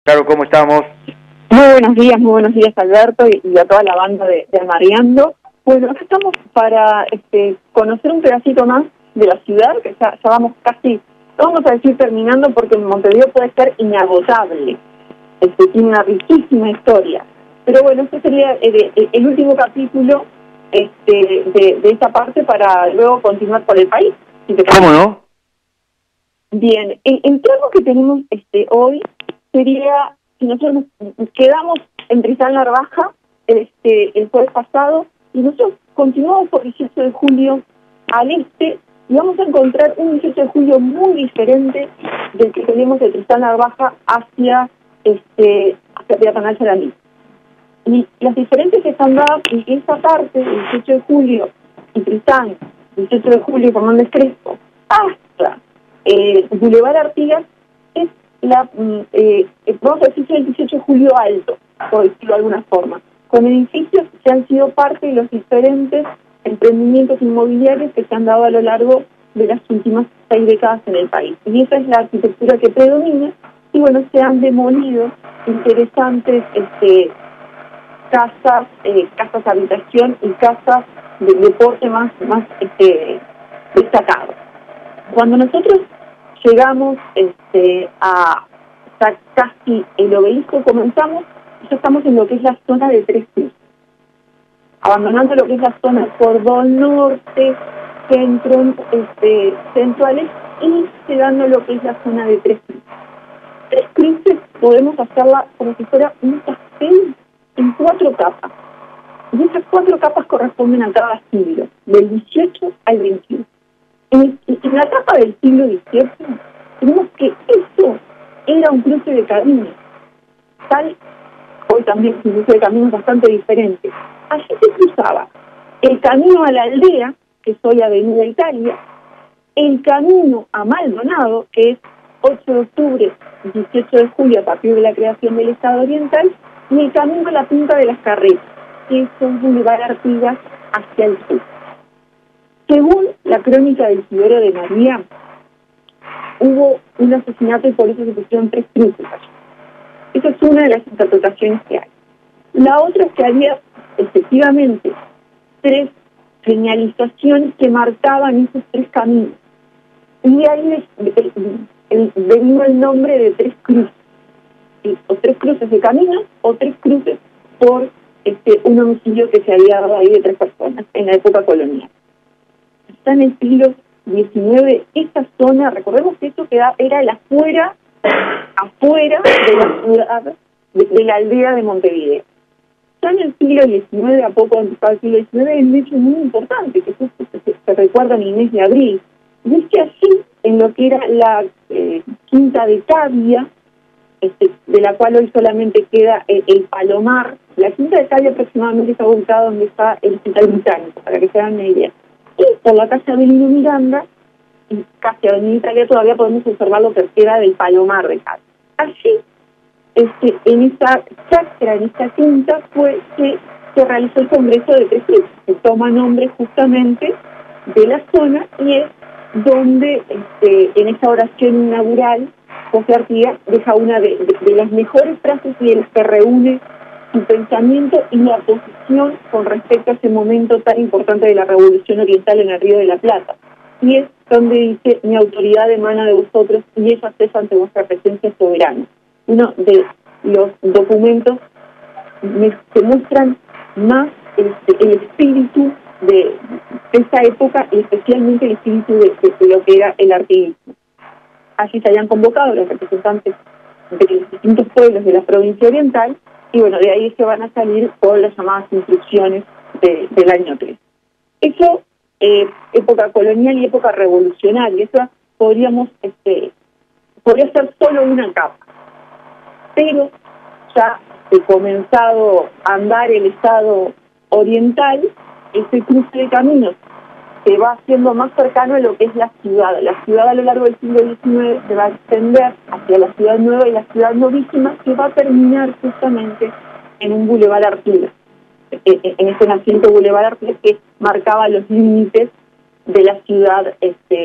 Claro, ¿cómo estamos? Muy buenos días Alberto y a toda la banda de Mareando. Bueno, acá estamos para conocer un pedacito más de la ciudad, que ya vamos casi, vamos a decir terminando, porque en Montevideo puede ser inagotable, tiene una riquísima historia. Pero bueno, este sería el último capítulo de esta parte para luego continuar por el país. Si te ¿Cómo no? Bien, el tramo que tenemos hoy sería, si nosotros nos quedamos en Tristán Narvaja el jueves pasado, y nosotros continuamos por 18 de julio al este, y vamos a encontrar un 18 de julio muy diferente del que tenemos de Tristán Narvaja hacia Peatonal Sarandí. Y las diferencias que están dadas en esta parte del 18 de julio y Tristán, 18 de julio y Fernández Crespo, hasta Boulevard Artigas, es vamos a decir el 18 de julio alto, por decirlo de alguna forma, con edificios que han sido parte de los diferentes emprendimientos inmobiliarios que se han dado a lo largo de las últimas 6 décadas en el país. Y esa es la arquitectura que predomina, y bueno, se han demolido interesantes casas habitación y casas de deporte más destacados. Cuando nosotros llegamos a casi el Obelisco, comenzamos, ya estamos en lo que es la zona de Tres Cruces, abandonando lo que es la zona del cordón norte, centro, centrales, y llegando a lo que es la zona de Tres Cruces. Tres Cruces podemos hacerla como si fuera un pastel en 4 capas. Y esas 4 capas corresponden a cada siglo, del 18 al 21. En la etapa del siglo XVIII, tenemos que eso era un cruce de caminos. Hoy también es un cruce de caminos bastante diferente. Allí se cruzaba el camino a la aldea, que es hoy Avenida Italia, el camino a Maldonado, que es 8 de octubre, 18 de julio, a partir de la creación del Estado Oriental, y el camino a la Punta de las Carretas, que es un Boulevard Artigas hacia el sur. Según la crónica de Isidoro de María, hubo un asesinato y por eso se pusieron 3 cruces allí. Esa es una de las interpretaciones que hay. La otra es que había efectivamente 3 señalizaciones que marcaban esos 3 caminos. Y ahí vino el nombre de 3 cruces. ¿Sí? O 3 cruces de caminos o 3 cruces por un homicidio que se había dado ahí de 3 personas en la época colonial. Está en el siglo XIX, esta zona, recordemos que esto era el afuera de la ciudad, de la aldea de Montevideo. Ya en el siglo XIX, a poco empezado el siglo XIX, hay un hecho muy importante, que se recuerda en el mes de abril, y es que allí, en lo que era la Quinta de Cavia, de la cual hoy solamente queda el Palomar, la Quinta de Cavia aproximadamente está ubicada donde está el Hospital Británico, para que se hagan una idea. Y por la calle Avelino Miranda, y casi Avenida Italia, todavía podemos observar lo que queda del Palomar de Cali. Allí, en esta chacra, en esta quinta, fue que se realizó el Congreso de Tres Cruces, que toma nombre justamente de la zona, y es donde en esta oración inaugural José Artigas deja una de las mejores frases y de las que reúne su pensamiento y la posición con respecto a ese momento tan importante de la Revolución Oriental en el Río de la Plata. Y es donde dice: mi autoridad emana de vosotros y ella cesa ante vuestra presencia soberana. Uno de los documentos que muestran más el espíritu de esa época, y especialmente el espíritu de lo que era el artiguismo. Allí se habían convocado los representantes de los distintos pueblos de la provincia oriental, y bueno, de ahí se van a salir con las llamadas instrucciones del año 3. Eso, época colonial y época revolucionaria, eso podría ser solo una capa. Pero ya comenzado a andar el Estado oriental, ese cruce de caminos se va haciendo más cercano a lo que es la ciudad. La ciudad a lo largo del siglo XIX se va a extender hacia la ciudad nueva y la ciudad novísima, que va a terminar justamente en un Boulevard Artigas, en ese naciente Boulevard Artigas que marcaba los límites de la ciudad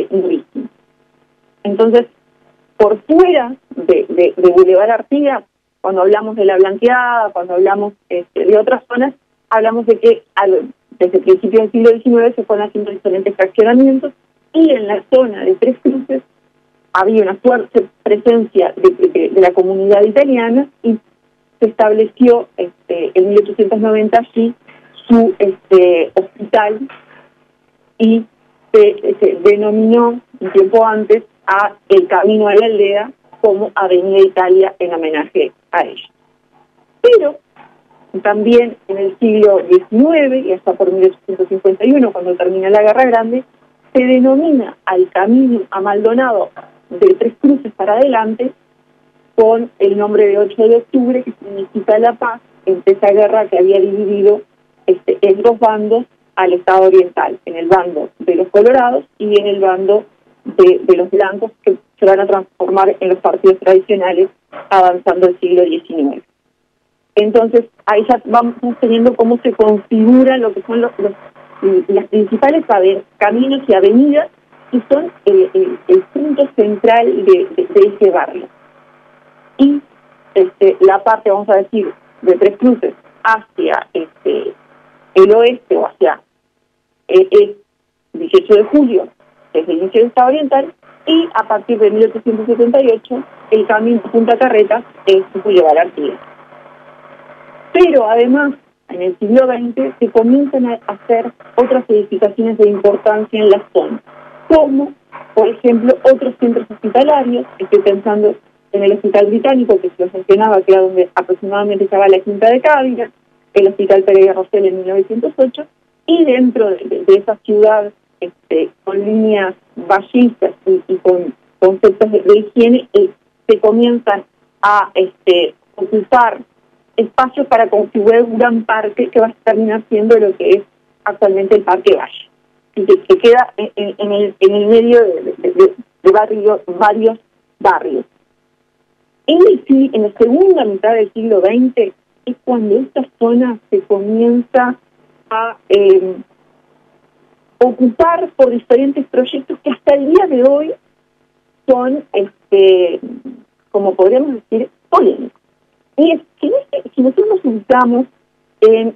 novísima. Entonces, por fuera de Boulevard Artigas cuando hablamos de la Blanqueada, cuando hablamos de otras zonas, hablamos de que desde principios del siglo XIX se fueron haciendo diferentes fraccionamientos, y en la zona de Tres Cruces había una fuerte presencia de la comunidad italiana, y se estableció en 1890 allí su hospital, y se denominó un tiempo antes a el Camino a la Aldea como Avenida Italia en homenaje a ella. Pero también en el siglo XIX y hasta por 1851, cuando termina la Guerra Grande, se denomina al camino a Maldonado de Tres Cruces para adelante con el nombre de 8 de octubre, que significa la paz entre esa guerra que había dividido en dos bandos al Estado Oriental, en el bando de los colorados y en el bando de los blancos, que se van a transformar en los partidos tradicionales avanzando el siglo XIX. Entonces, ahí ya vamos teniendo cómo se configuran lo que son las principales caminos y avenidas, que son el punto central de ese barrio. Y la parte, vamos a decir, de Tres Cruces hacia el oeste, o hacia el 18 de julio, desde el inicio del Estado Oriental, y a partir de 1878, el camino Punta Carretas es Boulevard Artigas. Pero además, en el siglo XX se comienzan a hacer otras edificaciones de importancia en la zona, como, por ejemplo, otros centros hospitalarios. Estoy pensando en el Hospital Británico, que se lo mencionaba, que era donde aproximadamente estaba la Quinta de Cávila, el Hospital Pereira Rosell en 1908, y dentro de esa ciudad, con líneas vallistas y con conceptos de higiene, se comienzan a ocupar espacios para configurar un gran parque que va a terminar siendo lo que es actualmente el Parque Valle, y que queda en el medio de varios barrios. En la segunda mitad del siglo XX es cuando esta zona se comienza a ocupar por diferentes proyectos que hasta el día de hoy son, como podríamos decir, polémicos. Y es que si nosotros nos ubicamos en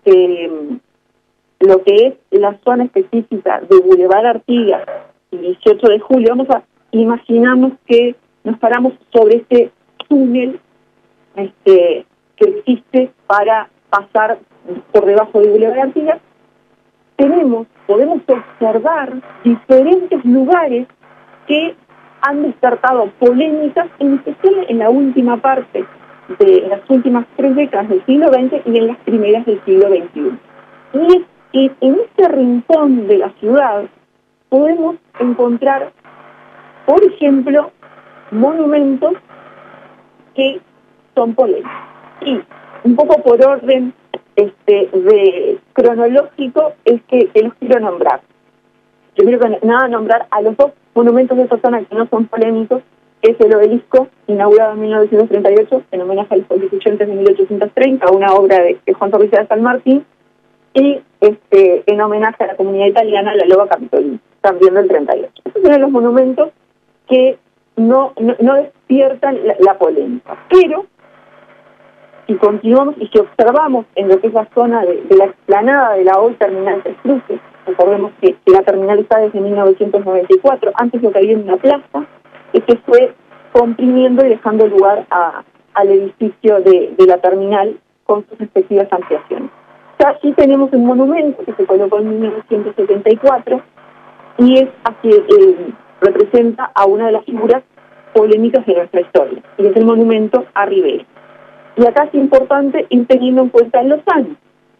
lo que es la zona específica de Boulevard Artigas y 18 de julio, vamos a imaginarnos que nos paramos sobre este túnel que existe para pasar por debajo de Boulevard Artigas. Podemos observar diferentes lugares que han despertado polémicas, en especial en la última parte de las últimas 3 décadas del siglo XX y en las primeras del siglo XXI. Y es que en este rincón de la ciudad podemos encontrar, por ejemplo, monumentos que son polémicos. Y un poco por orden de cronológico es que los quiero nombrar. Primero que nada, nombrar a los 2 monumentos de esta zona que no son polémicos, que es el obelisco, inaugurado en 1938, en homenaje a los constituyentes de 1830, una obra de Juan Torricelli de San Martín, y en homenaje a la comunidad italiana, la Loba Capitolina, también del 38. Esos son los monumentos que no despiertan la polémica. Pero si continuamos y si observamos en lo que es la zona de la explanada de la hoy terminal Tres Cruces, recordemos que la terminal está desde 1994, antes lo que había en una plaza, que se fue comprimiendo y dejando lugar al edificio de la terminal con sus respectivas ampliaciones. Ya aquí tenemos un monumento que se colocó en 1974 y es así, representa a una de las figuras polémicas de nuestra historia, y es el monumento a Rivera. Y acá es importante ir teniendo en cuenta los años.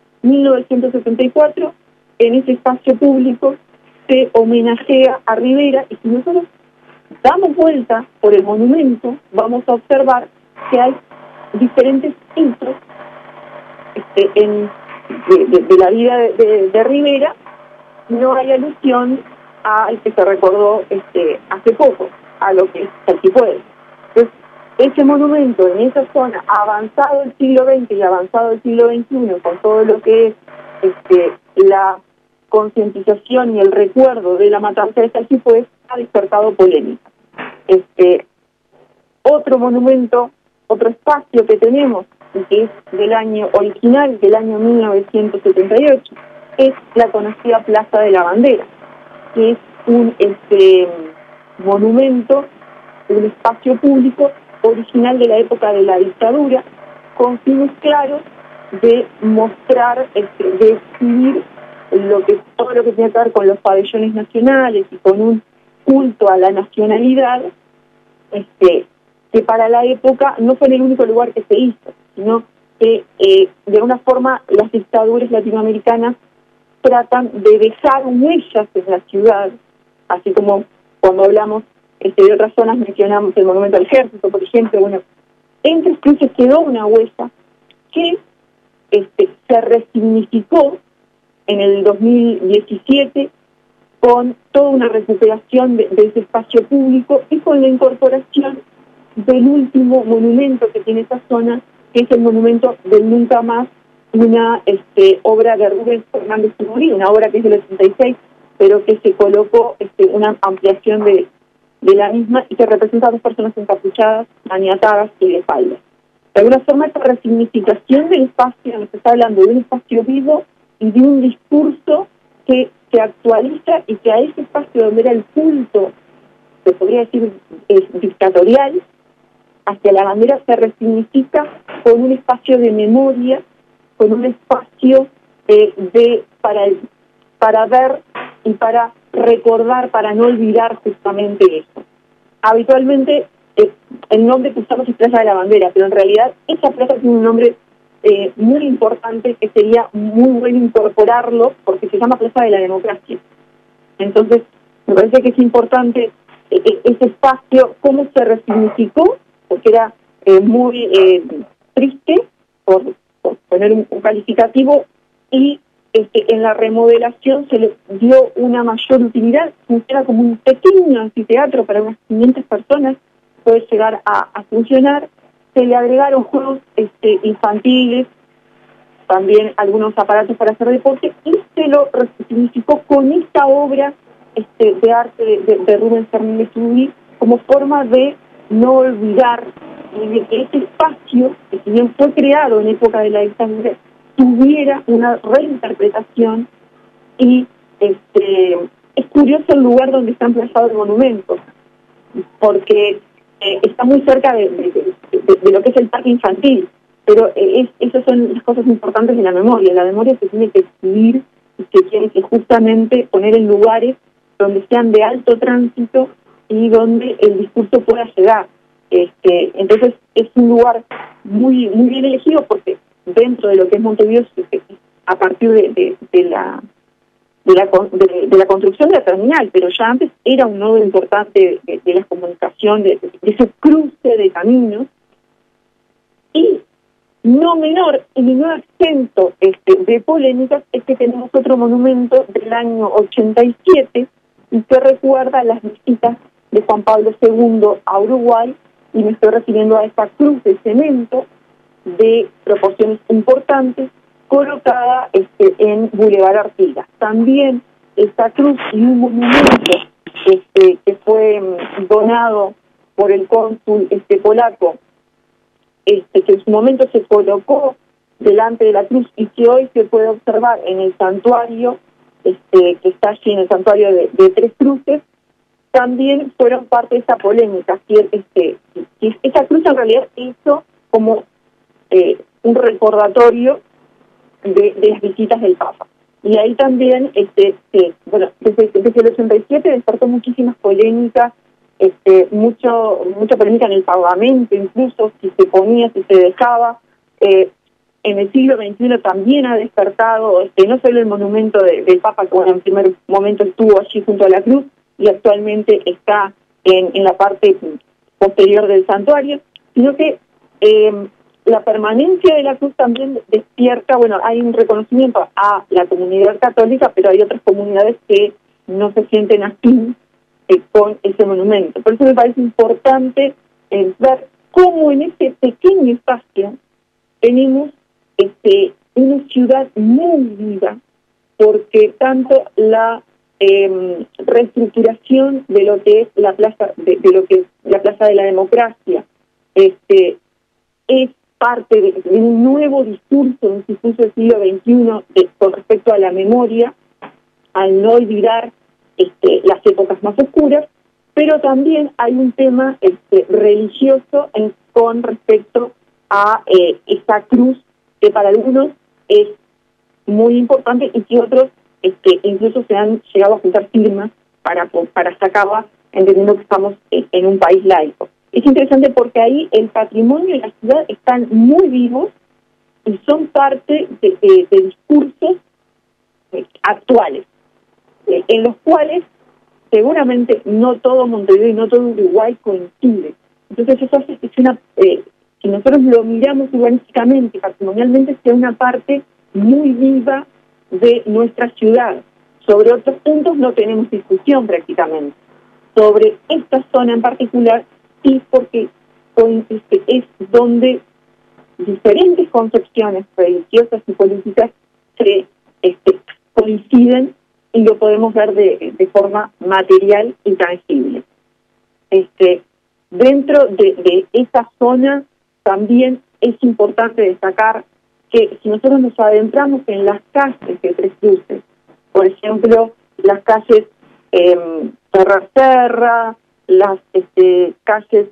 1974, en ese espacio público se homenajea a Rivera, y si nosotros damos vuelta por el monumento, vamos a observar que hay diferentes hitos de la vida de Rivera. No hay alusión al que se recordó hace poco, a lo que es Salchipuedes. Entonces, ese monumento en esa zona, avanzado el siglo XX y avanzado el siglo XXI, con todo lo que es la concientización y el recuerdo de la matanza de Salchipuedes, ha despertado polémica. Otro monumento otro espacio que tenemos, que es del año original, del año 1978, es la conocida Plaza de la Bandera, que es un monumento, un espacio público original de la época de la dictadura, con fines claros de mostrar, de exhibir todo lo que tiene que ver con los pabellones nacionales y con un culto a la nacionalidad, que para la época no fue en el único lugar que se hizo, sino que de alguna forma las dictaduras latinoamericanas tratan de dejar huellas en la ciudad, así como cuando hablamos de otras zonas mencionamos el Monumento al Ejército, por ejemplo. Bueno, en Tres Cruces quedó una huella que se resignificó en el 2017 con toda una recuperación de ese espacio público y con la incorporación del último monumento que tiene esa zona, que es el monumento del Nunca Más, una obra de Rubens Fernández Tumurí, una obra que es del 86, pero que se colocó una ampliación de la misma y que representa a dos personas encapuchadas, maniatadas y de espaldas. De alguna forma, esta resignificación del espacio, nos está hablando de un espacio vivo y de un discurso que se actualiza y que a ese espacio donde era el culto, se podría decir dictatorial, hacia la bandera se resignifica con un espacio de memoria, con un espacio para ver y para recordar, para no olvidar justamente eso. Habitualmente el nombre que usamos es Plaza de la Bandera, pero en realidad esa plaza tiene un nombre muy importante que sería muy bueno incorporarlo porque se llama Plaza de la Democracia. Entonces, me parece que es importante ese espacio, cómo se resignificó, porque era muy triste, por poner un calificativo, y en la remodelación se le dio una mayor utilidad, funciona como un pequeño anfiteatro para unas 500 personas, puede llegar a funcionar. Se le agregaron juegos infantiles, también algunos aparatos para hacer deporte, y se lo resignificó con esta obra de arte de Rubens Fernández Tumurí como forma de no olvidar de que este espacio, que si bien fue creado en época de la dictadura, tuviera una reinterpretación. Y es curioso el lugar donde está emplazado el monumento, porque está muy cerca de lo que es el parque infantil, pero esas son las cosas importantes de la memoria. La memoria se tiene que escribir y se tiene que justamente poner en lugares donde sean de alto tránsito y donde el discurso pueda llegar. Entonces es un lugar muy muy bien elegido porque dentro de lo que es Montevideo, a partir de la construcción de la terminal, pero ya antes era un nodo importante de la comunicación, de ese cruce de caminos. Y no menor y no exento de polémicas es que tenemos otro monumento del año 87 y que recuerda las visitas de Juan Pablo II a Uruguay, y me estoy refiriendo a esta cruz de cemento de proporciones importantes colocada en Boulevard Artigas. También esta cruz y un monumento que fue donado por el cónsul polaco, que en su momento se colocó delante de la cruz y que hoy se puede observar en el santuario, que está allí en el santuario de Tres Cruces, también fueron parte de esta polémica. Esta cruz en realidad hizo como un recordatorio de las visitas del Papa. Y ahí también, bueno, desde el 87 despertó muchísimas polémicas, mucha polémica en el Parlamento, incluso si se ponía, si se dejaba. En el siglo XXI también ha despertado, no solo el monumento del Papa, que bueno, en primer momento estuvo allí junto a la cruz y actualmente está en la parte posterior del santuario, sino que la permanencia de la cruz también despierta, bueno, hay un reconocimiento a la comunidad católica, pero hay otras comunidades que no se sienten afín con ese monumento. Por eso me parece importante ver cómo en ese pequeño espacio tenemos una ciudad muy viva, porque tanto la reestructuración de lo que es la plaza, de lo que es la Plaza de la Democracia, es parte de un nuevo discurso del siglo XXI con respecto a la memoria, al no olvidar las épocas más oscuras, pero también hay un tema religioso con respecto a esa cruz que para algunos es muy importante y que otros incluso se han llegado a juntar firmas para sacarla, entendiendo que estamos en un país laico. Es interesante porque ahí el patrimonio y la ciudad están muy vivos y son parte de discursos actuales, en los cuales seguramente no todo Montevideo y no todo Uruguay coincide. Entonces eso hace que si nosotros lo miramos urbanísticamente, patrimonialmente, sea una parte muy viva de nuestra ciudad. Sobre otros puntos no tenemos discusión prácticamente. Sobre esta zona en particular, sí, porque es donde diferentes concepciones religiosas y políticas se coinciden y lo podemos ver de forma material y tangible. Dentro de esa zona también es importante destacar que si nosotros nos adentramos en las calles de Tres Cruces, por ejemplo, las calles Ferrer Serra, las calles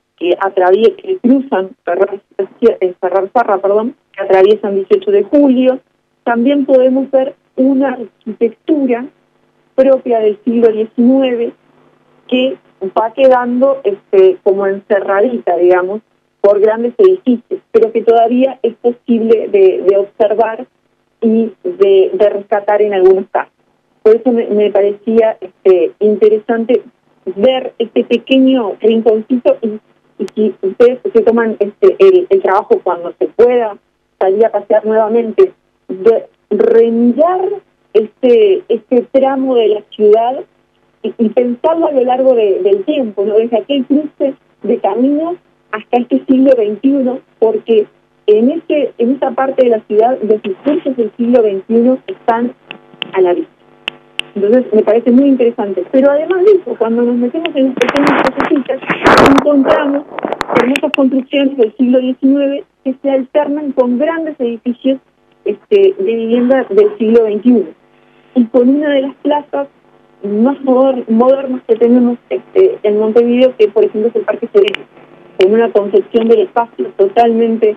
que cruzan Ferrer Serra, que atraviesan 18 de julio, también podemos ver una arquitectura propia del siglo XIX que va quedando como encerradita, digamos, por grandes edificios, pero que todavía es posible de observar y de rescatar en algunos casos. Por eso me parecía interesante ver este pequeño rinconcito y si ustedes se toman el trabajo cuando se pueda salir a pasear nuevamente, de remirar este tramo de la ciudad y pensarlo a lo largo del tiempo, ¿no? Desde aquel cruce de caminos hasta este siglo XXI, porque en esa parte de la ciudad los discursos del siglo XXI están a la vista. Entonces me parece muy interesante. Pero además de eso, cuando nos metemos en las pequeñas cositas, encontramos hermosas construcciones del siglo XIX que se alternan con grandes edificios de vivienda del siglo XXI. Y con una de las plazas más modernas que tenemos en Montevideo, que por ejemplo es el Parque Sereno, con una concepción del espacio totalmente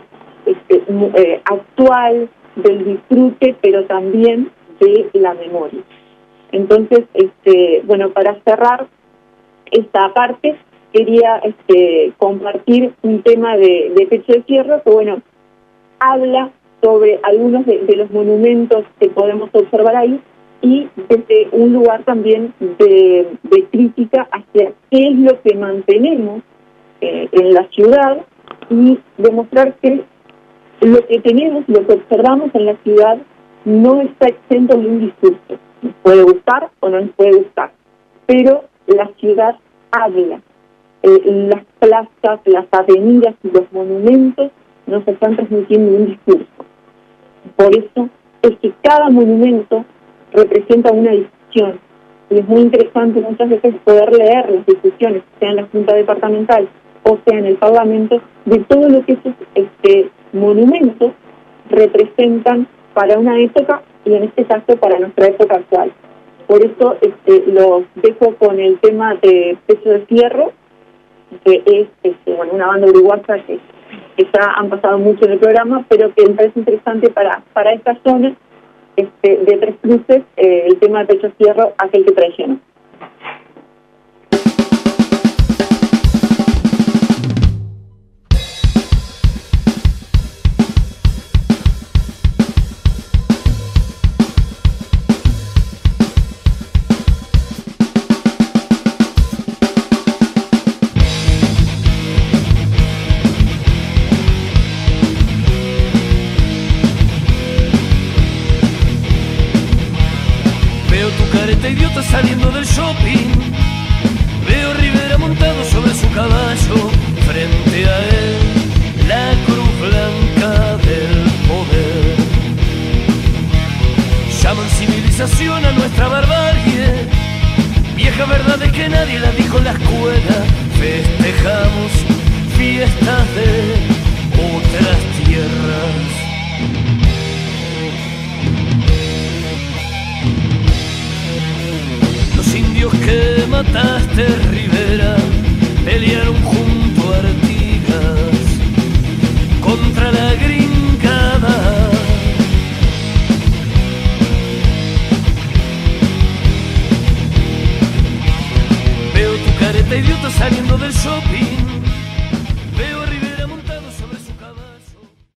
actual, del disfrute, pero también de la memoria. Entonces, bueno, para cerrar esta parte, quería compartir un tema de Pecho de Fierro, que bueno, habla sobre algunos de los monumentos que podemos observar ahí, y desde un lugar también de crítica hacia qué es lo que mantenemos en la ciudad y demostrar que lo que tenemos, lo que observamos en la ciudad no está exento de un discurso. Nos puede gustar o no nos puede gustar, pero la ciudad habla. Las plazas, las avenidas y los monumentos nos están transmitiendo un discurso. Por eso es que cada monumento representa una discusión. Y es muy interesante muchas veces poder leer las discusiones, sea en la Junta Departamental o sea en el Parlamento, de todo lo que esos monumentos representan para una época y en este caso para nuestra época actual. Por eso los dejo con el tema de Pecho de Fierro, que es bueno, una banda uruguaya que ya han pasado mucho en el programa, pero que me parece interesante para esta zona de Tres Cruces, el tema de Pecho de Fierro, aquel que traiciona. Idiota saliendo del shopping, veo Rivera montado sobre su caballo, frente a él la cruz blanca del poder. Llaman civilización a nuestra barbarie, vieja verdad es que nadie la dijo en la escuela. Festejamos fiestas de Los indios que mataste, Rivera, pelearon junto a Artigas contra la gringada. Veo tu careta idiota saliendo del shopping.